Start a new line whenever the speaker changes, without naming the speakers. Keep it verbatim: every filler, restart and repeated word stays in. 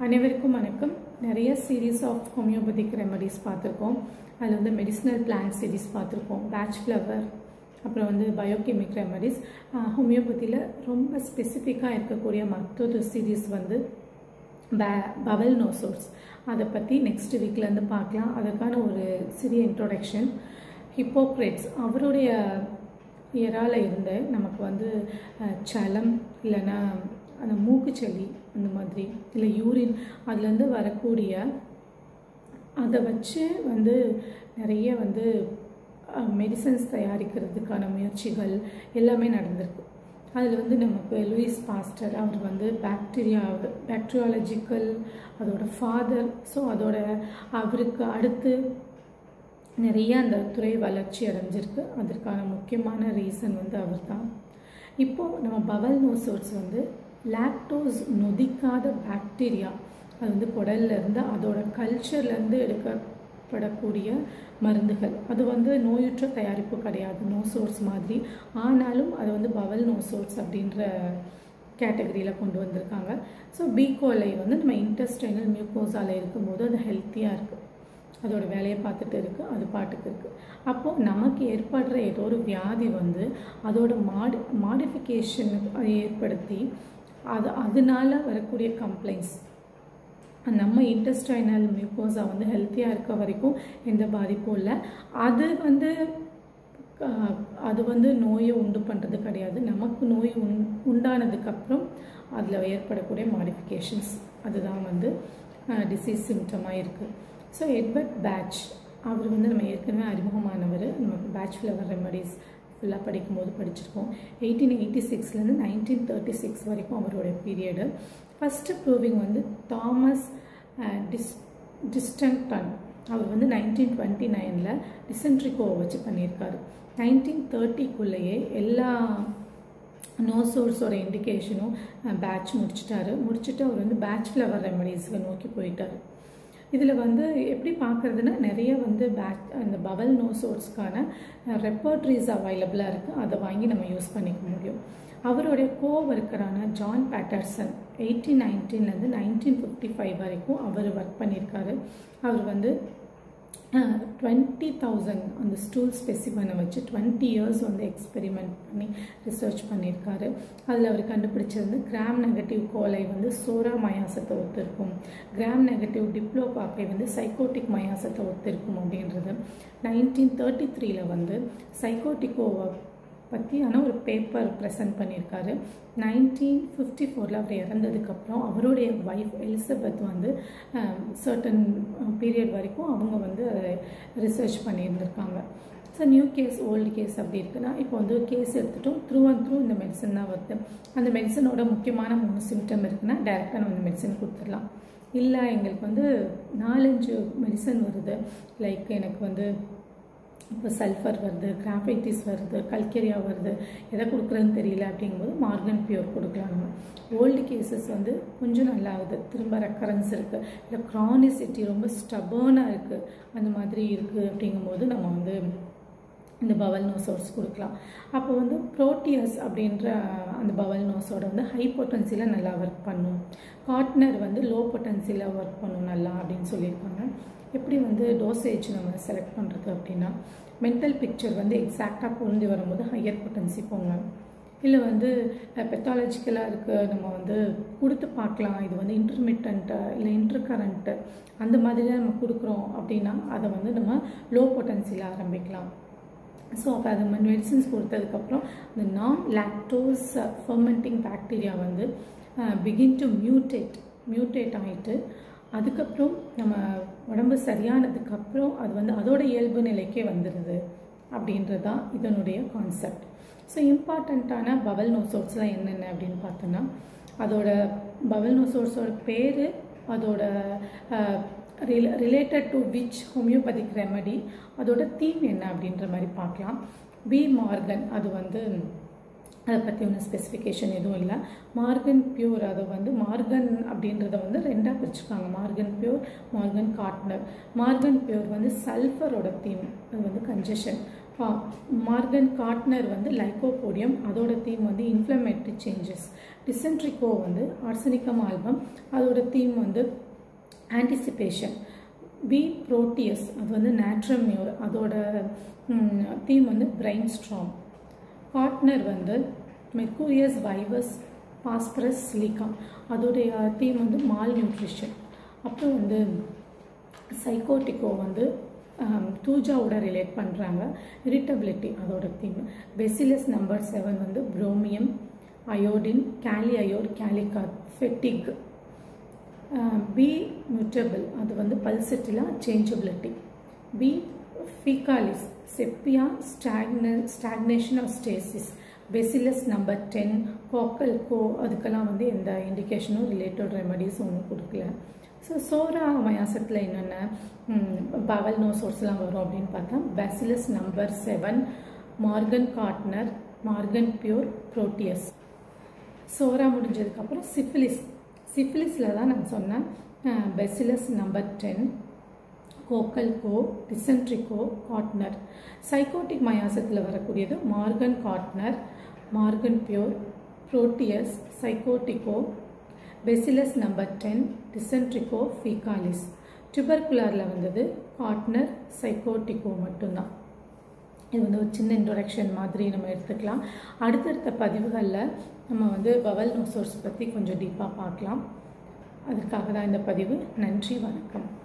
அனைவருக்கும் வணக்கம். நிறைய சீரீஸ் ஆஃப் ஹோமியோபதிக் ரெமடிஸ் பார்த்துருக்கோம். அதில் வந்து மெடிசினல் பிளான்ட் சீரீஸ் பார்த்துருக்கோம், பேட்ச் ஃப்ளவர், அப்புறம் வந்து பயோகெமிக் ரெமடிஸ். ஹோமியோபதியில் ரொம்ப ஸ்பெசிஃபிக்காக இருக்கக்கூடிய மற்றொரு சீரீஸ் வந்து பே பவல் நோசோர்ஸ். அதை பற்றி நெக்ஸ்ட் வீக்லேருந்து பார்க்கலாம். அதற்கான ஒரு சிறிய இன்ட்ரோடக்ஷன். ஹிப்போக்ரேட்ஸ் அவருடைய இயரால் இருந்து நமக்கு வந்து சலம் இல்லைன்னா அந்த மூக்குச்சளி அந்த மாதிரி இல்லை யூரின் அதுலேருந்து வரக்கூடிய அதை வச்சு வந்து நிறைய வந்து மெடிசன்ஸ் தயாரிக்கிறதுக்கான முயற்சிகள் எல்லாமே நடந்திருக்கு. அதில் வந்து நமக்கு லூயிஸ் பாஸ்டர் அவர் வந்து பாக்டீரியா பாக்டீரியாலஜிக்கல் அதோட ஃபாதர். ஸோ அதோட அவருக்கு அடுத்து நிறைய அந்த துறை வளர்ச்சி அடைஞ்சிருக்கு. அதற்கான முக்கியமான ரீசன் வந்து அவர் தான். இப்போது நம்ம பவல் நோசோர்ஸ் வந்து லாக்டோஸ் நொதிக்காத பாக்டீரியா, அது வந்து குடல்லேருந்து அதோட கல்ச்சர்லேருந்து எடுக்கப்படக்கூடிய மருந்துகள். அது வந்து நோயுற்ற தயாரிப்பு கிடையாது நோசோர்ஸ் மாதிரி, ஆனாலும் அது வந்து பவல் நோசோர்ஸ் அப்படின்ற கேட்டகரியில் கொண்டு வந்திருக்காங்க. ஸோ பீகோலை வந்து நம்ம இன்டெஸ்டைனல் மியூக்கோசாவில் இருக்கும்போது அது ஹெல்த்தியாக இருக்குது, அதோட வேலையை பார்த்துட்டு இருக்குது, அது பாட்டுக்கு இருக்குது. அப்போது நமக்கு ஏற்படுற ஏதோ ஒரு வியாதி வந்து அதோட மாடி மாடிஃபிகேஷன் ஏற்படுத்தி அது அதனால வரக்கூடிய கம்ப்ளைண்ட்ஸ் நம்ம இன்டெஸ்டைனல் மியூக்கோசா வந்து ஹெல்த்தியாக இருக்க வரைக்கும் எந்த பாதிப்பும் இல்லை. அது வந்து அது வந்து நோயை உண்டு பண்ணுறது கிடையாது. நமக்கு நோய் உண் உண்டானதுக்கப்புறம் அதில் ஏற்படக்கூடிய மாடிஃபிகேஷன்ஸ் அதுதான் வந்து டிசீஸ் சிம்டமாக இருக்குது. ஸோ எட்வர்ட் பேட்ச் அவர் வந்து நம்ம ஏற்கனவே அறிமுகமானவர். நமக்கு பேட்ச் ஃப்ளவர் ரெமடிஸ் ஃபுல்லாக படிக்கும்போது படிச்சிருக்கோம். எயிட்டீன் எயிட்டி சிக்ஸ்லேருந்து நைன்டீன் தேர்ட்டி சிக்ஸ் வரைக்கும் அவருடைய பீரியடு. ஃபஸ்ட்டு ப்ரூவிங் வந்து தாமஸ் டிஸ் டிஸ்டன்டன் அவர் வந்து நைன்டீன் டுவெண்ட்டி நைனில் டிசென்ட்ரிகோவை வச்சு பண்ணியிருக்காரு. நைன்டீன் தேர்ட்டிக்குள்ளேயே எல்லா நோசோர்ஸோட இண்டிகேஷனும் பேட்ச் முடிச்சிட்டாரு. முடிச்சுட்டு அவர் வந்து பேட்ச் ஃப்ளவர் ரெமடிஸை நோக்கி போயிட்டார். இதில் வந்து எப்படி பார்க்குறதுன்னா நிறைய வந்து பேக் அந்த பவல் நோசோர்ஸ்க்கான ரெப்பர்ட்ரிஸ் அவைலபிளாக இருக்குது. அதை வாங்கி நம்ம யூஸ் பண்ணிக்க முடியும். அவருடைய கோவர்க்கரான ஜான் பேட்டர்சன் எயிட்டீன் நைன்டீன்லேருந்து நைன்டீன் ஃபிஃப்டி ஃபைவ் வரைக்கும் அவர் ஒர்க் பண்ணியிருக்காரு. அவர் வந்து டுவெண்ட்டி தௌசண்ட் அந்த ஸ்டூல் ஸ்பெசிமனை வச்சு டுவெண்ட்டி இயர்ஸ் வந்து எக்ஸ்பெரிமெண்ட் பண்ணி ரிசர்ச் பண்ணியிருக்காரு. அதில் அவர் கண்டுபிடிச்சது வந்து கிராம் நெகட்டிவ் கோலை வந்து சோரா மயாசத்தை ஒத்திருக்கும், கிராம் நெகட்டிவ் டிப்ளோபாக்கை வந்து சைக்கோட்டிக் மயாசத்தை ஒத்திருக்கும் அப்படின்றது. நைன்டீன் தேர்ட்டி த்ரீல வந்து சைக்கோட்டிக்கோவை பற்றியான ஒரு பேப்பர் ப்ரெசன்ட் பண்ணியிருக்காரு. நைன்டீன் ஃபிஃப்டி ஃபோரில் அவர் இறந்ததுக்கப்புறம் அவருடைய ஒய்ஃப் எலிசபெத் வந்து சர்டன் பீரியட் வரைக்கும் அவங்க வந்து ரிசர்ச் பண்ணியிருந்திருக்காங்க. So new case old case அப்படி இருக்குன்னா இப்போ வந்து கேஸ் எடுத்துட்டோம், த்ரூ அண்ட் த்ரூ இந்த மெடிசன் தான் வருது. அந்த மெடிசனோட முக்கியமான மூணு சிம்டம் இருக்குன்னா டைரெக்டாக நம்ம இந்த மெடிசன் கொடுத்துடலாம். இல்லை எங்களுக்கு வந்து நாலஞ்சு மெடிசன் வருது, லைக் எனக்கு வந்து இப்போ சல்ஃபர் வருது, கிராஃபைட்டிஸ் வருது, கல்கேரியா வருது, எதை கொடுக்குறதுன்னு தெரியல அப்படிங்கும்போது மார்கன் பியூர் கொடுக்கலாம். நம்ம ஓல்டு கேசஸ் வந்து கொஞ்சம் நல்லா ஆகுது, திரும்ப ரெக்கரன்ஸ் இருக்குது, இல்லை க்ரானிசிட்டி ரொம்ப ஸ்டபர்னாக இருக்குது, அந்த மாதிரி இருக்குது அப்படிங்கும்போது நம்ம வந்து இந்த பவல் நோசோர்ஸ் கொடுக்கலாம். அப்போ வந்து ப்ரோட்டியஸ் அப்படின்ற அந்த பவல் நோஸோட வந்து ஹை பொட்டன்சியில் நல்லா ஒர்க் பண்ணும், காட்னர் வந்து லோ பொட்டன்சியில் ஒர்க் பண்ணும் நல்லா அப்படின்னு சொல்லியிருக்காங்க. எப்படி வந்து டோசேஜ் நம்ம செலக்ட் பண்ணுறது அப்படின்னா மென்டல் பிக்சர் வந்து எக்ஸாக்டாக பொருந்தி வரும்போது ஹையர் பொட்டன்சி போங்க, இல்லை வந்து பெத்தாலஜிக்கலாக இருக்குது நம்ம வந்து கொடுத்து பார்க்கலாம், இது வந்து இன்டர்மிட்டன்ட்டு இல்லை இன்டர்கரண்ட்டு அந்த மாதிரி தான் நம்ம கொடுக்குறோம் அப்படின்னா அதை வந்து நம்ம லோ பொட்டன்சியில் ஆரம்பிக்கலாம். ஸோ அப்போ அது மெடிசின்ஸ் கொடுத்ததுக்கப்புறம் இந்த நான் லாக்டோஸ் ஃபர்மெண்டிங் பாக்டீரியா வந்து பிகின் டு மியூட்டேட் மியூட்டேட் ஆகிட்டு அதுக்கப்புறம் நம்ம உடம்பு சரியானதுக்கப்புறம் அது வந்து அதோட இயல்பு நிலைக்கே வந்துடுது அப்படின்றது தான் இதனுடைய கான்செப்ட். ஸோ இம்பார்ட்டண்ட்டான பவல் நோசோர்ஸ்லாம் என்னென்ன அப்படின்னு பார்த்தோன்னா அதோட பவல் நோசோர்ஸோட பேர், அதோட related to which homoeopathic remedy, அதோட தீம் என்ன அப்படின்ற மாதிரி பார்க்கலாம். பி மார்கன் அது வந்து அதை பற்றி ஒன்றும் ஸ்பெசிஃபிகேஷன் எதுவும் இல்லை. மார்கன் பியூர் அது வந்து மார்கன் அப்படின்றத வந்து ரெண்டாக பிரிச்சுருக்காங்க, Morgan pure, Morgan Gaertner. Morgan pure வந்து சல்ஃபரோட தீம், அது வந்து கன்ஜெஷன். மார்கன் கார்ட்னர் வந்து லைக்கோபோடியம், அதோட தீம் வந்து இன்ஃப்ளமேட்டரி சேஞ்சஸ். டிசென்ட்ரிகோ வந்து ஆர்சனிகம் ஆல்பம், அதோட தீம் வந்து ஆன்டிசிபேஷன். பி புரோட்டியஸ் அது வந்து நேட்ரமியூர், அதோட தீம் வந்து பிரெயின் ஸ்ட்ராம். கார்ட்னர் வந்து மெர்கூரியஸ் வைவஸ் பாஸ்பரஸ் சிலிக்கா, அதோடைய தீம் வந்து மால் நியூட்ரிஷன். அப்புறம் வந்து சைக்கோட்டிக்கோ வந்து தூஜாவோட ரிலேட் பண்ணுறாங்க, இரிட்டபிலிட்டி அதோட தீம். பெசிலஸ் நம்பர் செவன் வந்து புரோமியம், அயோடின், கேலி அயோர், கேலிகாத், ஃபெட்டிக். பி மியூட்டபிள் அது வந்து pulsatilla changeability. B faecalis sepia stagna stagnation of stasis. Bacillus number ten, coccal co அதுக்கெல்லாம் வந்து எந்த இண்டிகேஷனும் ரிலேட்டட் ரெமடிஸ் ஒன்றும் கொடுக்கல. ஸோ சோரா மயாசத்தில் என்னென்ன பவல் நோசோர்ஸ்லாம் வரும் அப்படின்னு பார்த்தா bacillus number seven, Morgan Gaertner, Morgan pure, proteus. Psora முடிஞ்சதுக்கப்புறம் சிஃபிலிஸ். சிஃபிலிஸில் தான் நான் சொன்னேன் bacillus number ten, coccal co, dysentery co, Gaertner. Sycotic மயாசத்தில் வரக்கூடியது Morgan Gaertner, Morgan pure, proteus, sycotic co, bacillus number ten, dysentery co, faecalis. டியூபர்குலரில் வந்தது கார்ட்னர், சைக்கோட்டிகோ மட்டும்தான். இது வந்து ஒரு சின்ன இன்ட்ரோடக்ஷன் மாதிரி நம்ம எடுத்துக்கலாம். அடுத்தடுத்த பதிவுகளில் நம்ம வந்து பவல் நோசோர்ஸ் பற்றி கொஞ்சம் டீப்பாக பார்க்கலாம். அதற்காக தான் இந்த பதிவு. நன்றி, வணக்கம்.